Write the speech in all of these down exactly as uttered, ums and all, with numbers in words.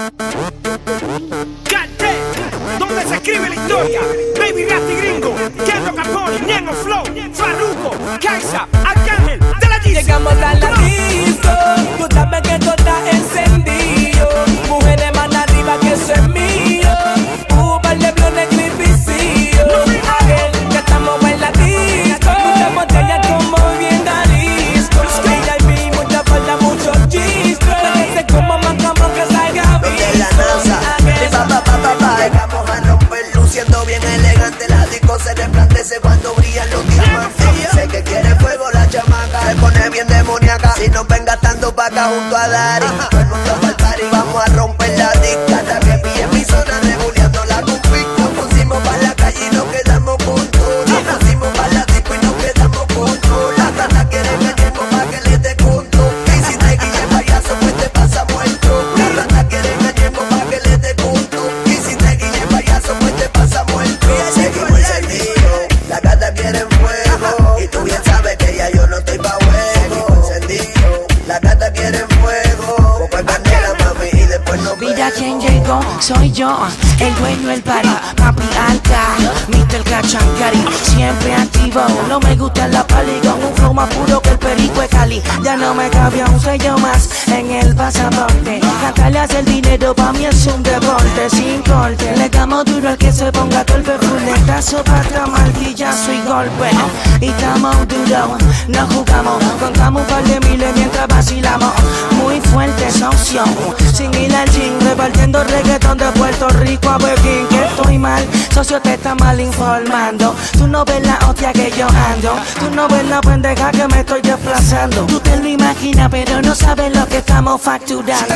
Donde se escribe la historia. Baby Rasty Gringo, Kendo Capone, Ñengo Flow, Farruko, Kaisa, Arcángel, de la G C. Llegamos a la disco, tú sabes que todo está encendido. Mujeres más arriba que eso es mío. Uh, par de blones clipicillo. Aquel que estamos en la disco. Muchas botellas como bien Jalisco. V I P, mucha falda, muchos chistros. Parece como macamo que salga visto. De la NASA, de pa pa pa pa pa. Llegamos a romper luciendo bien elegante. La disco se resplandece cuando brillan los diamantes. Sé que quiere fuego la chamaca, se pone bien demoníaca. Si nos ven gastando vaca junto a Dari, todo el mundo pa'l party, vamos a romper la disca. Hasta que pille mi zona, regulando la config. Nos pusimos pa' la calle y nos quedamos con todo. Nos pusimos pa' la disco y nos quedamos con todo. Las ratas quieren el tiempo pa' que les dé conto. Y si te guille payaso, pues te pasa muerto. Las ratas quieren el tiempo pa' que les dé conto. Y si te guille payaso, pues te pasa muerto. Seguimos encendido, las gatas quieren fuego. Y tú bien sabes que ya yo no estoy pa' juego. Encendido, las gatas quieren fuego. Poco es candela, mami, y después no Mira quién llegó, soy yo, el dueño del party, papi alta, mister Cachancari, siempre activo, no me gusta la pali con un flow más puro que el perico de Cali, ya no me cabía un sello más en el pasaporte, cantarle hacer dinero pa' mí es un deporte, sin corte, le damos duro al que se ponga torpe, fuletazo, pata, martillazo y golpe, y estamos duros, no jugamos, contamos un par de miles mientras vacilamos, muy fuerte socio, sin ir al gym, repartiendo reggaetón de Puerto Rico a Pekín, que estoy mal, socio te está mal informando, tú no ves la hostia que yo ando, tú no ves la pendeja que me estoy desplazando, tú te lo imaginas pero no sabes lo que estamos facturando.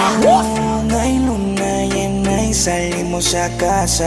Aún hay luna llena y salimos a casa.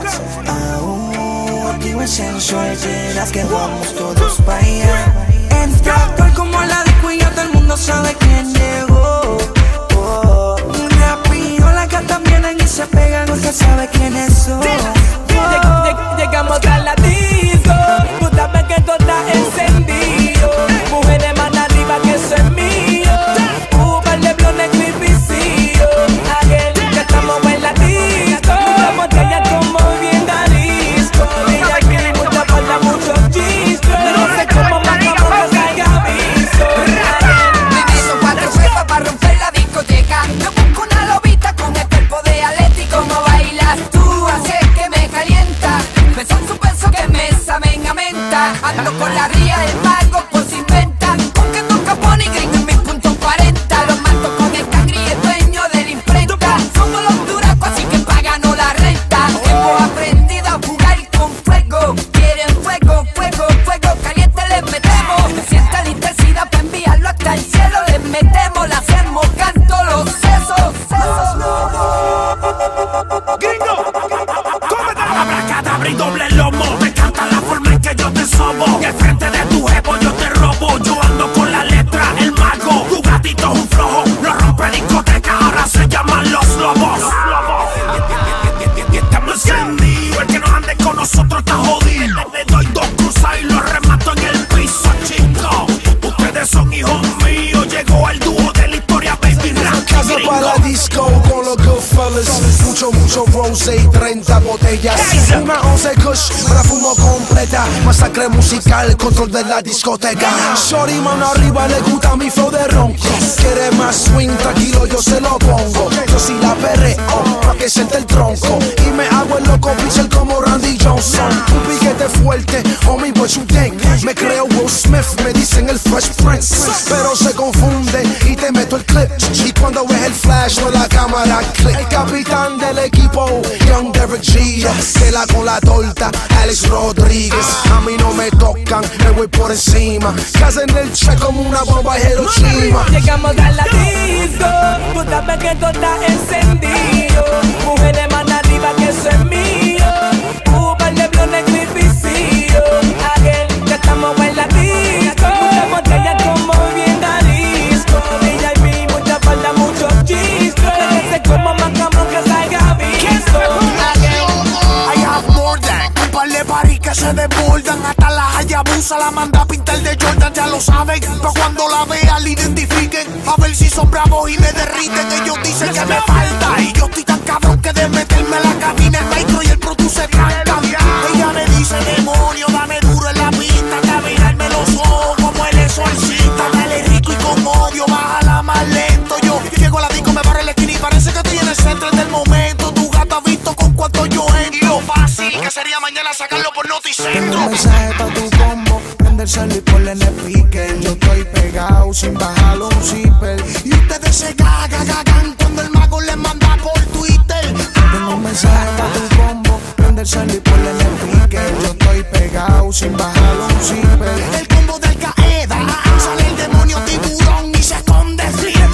Aún activo el sensor, serás que vamos todos pa' allá. Entra estoy como la disco y ya todo el mundo sabe quién llegó. Oh, rápido las gatas vienen y se pegan, usted sabe quiénes son. Lleg- Llegamos a la disco, tú sabes que todo está encendido. Mujeres más arriba que eso es mío. Uh, par de blones clipicillo. Aquel que estamos en la disco. Muchas botellas como bien Jalisco. V I P, mucha falda, muchos chistros. No sé cómo macamo que salga visto. Viviendo cuatro huevos para romper la discoteca. Yo busco una lobita con el cuerpo de Atlético. Como bailas tú, haces que me calienta. Me son su beso que me saben a menta. Ando con la ría del mago, pues inventa. Con que toca Pony Gringo en mi punto cuarenta. Los mato con el cangri y el dueño de la imprenta. Somos los duracos, así que páganos la renta. Hemos aprendido a jugar con fuego. Quieren fuego, fuego, fuego caliente les metemos. Sienta la intensidad para enviarlo hasta el cielo. Les metemos, le hacemos canto los sesos. Gringo, cómete la abracadabra y doble lomo. Me encanta la forma en que yo te sobo. Y al frente de tu jevo yo te robo. Yo ando con la letra, el mago. Tu gatito es un flojo, lo rompe discoteca. Ahora se llaman los lobos. Y estamos encendidos. El que no ande con nosotros está jodido. Le doy dos cruzas y lo remato en el piso, chicos. Ustedes son hijos míos. Llegó el dúo de la historia, Baby Rasty Casa Gringo. pa' la disco con los Goodfellas. Mucho, mucho rose y treinta botellas. Una once kush, me la fumo completa. Masacre musical, control de la discoteca. Shorty, mano arriba, le gusta mi flow de ronco. Quiere más swing, tranquilo, yo se lo pongo. Yo sí la perreo, pa' que siente el tronco. Y me hago el loco pitcher como Randy Johnson. Un piquete fuerte, homie, what you think? Me creo Will Smith, me dicen el Fresh Prince. Pero se confunde y te meto el clip. Y cuando ves el flash, no la cámara click. El capitán del equipo, Young Derek G. Que la con la torta, Alex Rodríguez. A mí no me tocan, me voy por encima. Casa en el check como una bomba de Hiroshima. Llegamos a la disco, tú sabes que todo está encendido. Mujeres más arriba que eso es mío. Uh, par de blones clipicillo. Aquel que estamos en la disco. Muchas botellas como bien Jalisco. V I P, mucha falda, muchos chistros. No sé cómo macamo que salga visto. I have more than un par de paris que se desbordan hasta las hayabusa. Medusa la manda a pintar de Jordan, ya lo saben. Pa' cuando la vean, la identifiquen. A ver si son bravos y me derriten. Ellos dicen que me falta. Y yo estoy tan cabrón que de meterme la cabina, el micro y el produce trancan. Ella me dice, demonio, dame duro en la pista. Caminarme los ojos como el exorcista. Dale rico y con odio, bájala más lento. Yo llego a la disco, me barre la esquina y parece que estoy en el centro del momento. Tu gato ha visto con cuánto yo entro. Fácil que sería mañana sacarlo por Noticentro. Tengo un mensaje pa' tu combo, prenderselo y ponle en el speaker. Yo estoy pegado sin bajarlo un zipper. Y ustedes se cagan, cagan cuando el mago les manda por Twitter. Tengo un mensaje pa' tu combo, prenderselo y ponle en el speaker. Yo estoy pegado sin bajarlo un zipper. El combo del Qaeda, sale el demonio tiburón y se esconde Flipper.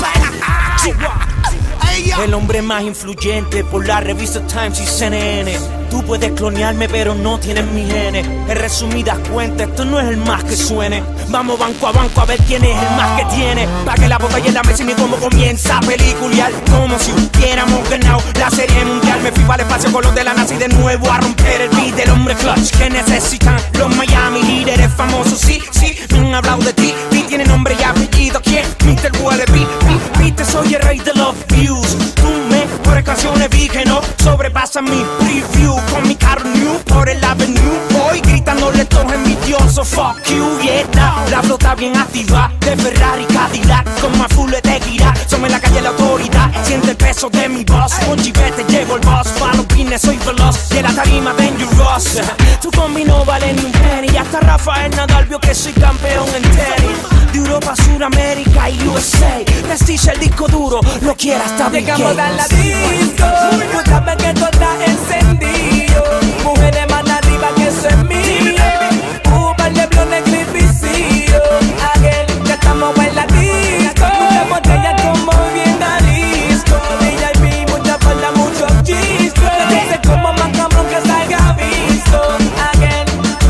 El hombre más influyente por la revista Times y C N N. Tú puedes clonearme pero no tienes mi genes. En resumidas cuentas, esto no es el más que suene. Vamos banco a banco a ver quién es el más que tiene. Pa' que la botella en la mesa y mi combo comienza a peliculear. Como si hubiéramos ganado la serie mundial. Me fui para el espacio con los de la NASA y de nuevo a romper el beat del hombre clutch que necesitan los Miami Heat. Eres famoso, sí, sí, me han hablado de ti. Beat tiene nombre y apellido, ¿quién? mister Wallaby, viste, soy el rey de los views. Tú me pones canciones vi que no sobrepasan mi preview. Con mi carro new por el avenue voy gritándole todos envidiosos. Fuck you, yeah, now. La flota bien activa de Ferrari, Cadillac con más full de tequila. Somos en la calle la autoridad, siente el peso de mi voz. Con chivete llevo el boss, pa' los pines soy veloz. Y en la tarima dangerous. Tu combi no vale ni un penny. Y hasta Rafael Nadal vio que soy campeón en tenis. De Europa, Suramérica y U S A. Prestige el disco duro, lo quiera hasta Bill Gates. Llegamos a la disco, tú sabes que todo está encendido. Mujeres más arriba que eso es mío. Un par de blones gripicillos. Aquel que estamos en la disco. Muchas botellas como bien arisco. D J B, mucha falda, mucho chisco. Dice como más cabrón que salga visto. Aquel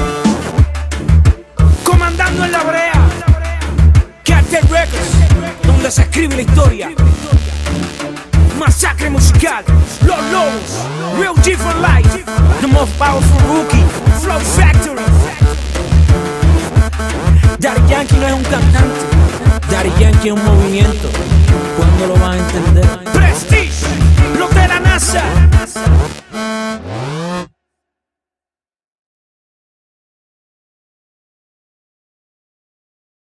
comandando en la brea. Cartel Records, donde se escribe la historia. Masacre musical, Los Lobos, Real G for life, the most powerful rookie, Flow Factory. Daddy Yankee no es un cantante, Daddy Yankee es un movimiento. ¿Cuándo lo van a entender? Prestige, los de la NASA.